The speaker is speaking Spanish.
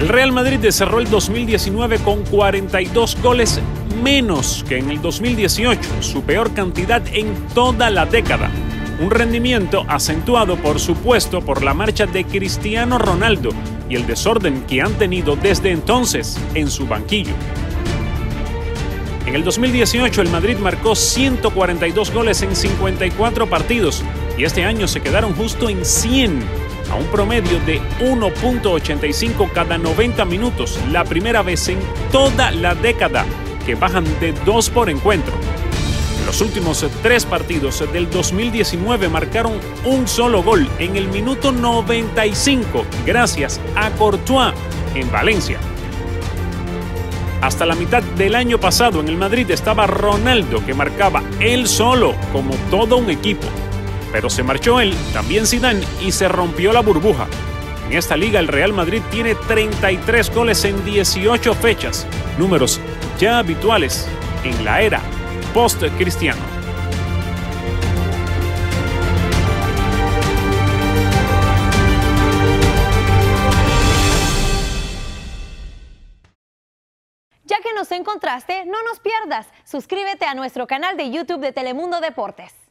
El Real Madrid cerró el 2019 con 42 goles menos que en el 2018, su peor cantidad en toda la década. Un rendimiento acentuado, por supuesto, por la marcha de Cristiano Ronaldo y el desorden que han tenido desde entonces en su banquillo. En el 2018 el Madrid marcó 142 goles en 54 partidos y este año se quedaron justo en 100, a un promedio de 1.85 cada 90 minutos, la primera vez en toda la década que bajan de 2 por encuentro. En los últimos 3 partidos del 2019 marcaron un solo gol en el minuto 95 gracias a Courtois en Valencia. Hasta la mitad del año pasado en el Madrid estaba Ronaldo, que marcaba él solo como todo un equipo. Pero se marchó él, también Zidane, y se rompió la burbuja. En esta liga el Real Madrid tiene 33 goles en 18 fechas, números ya habituales en la era post-Cristiano. Ya que nos encontraste, no nos pierdas. Suscríbete a nuestro canal de YouTube de Telemundo Deportes.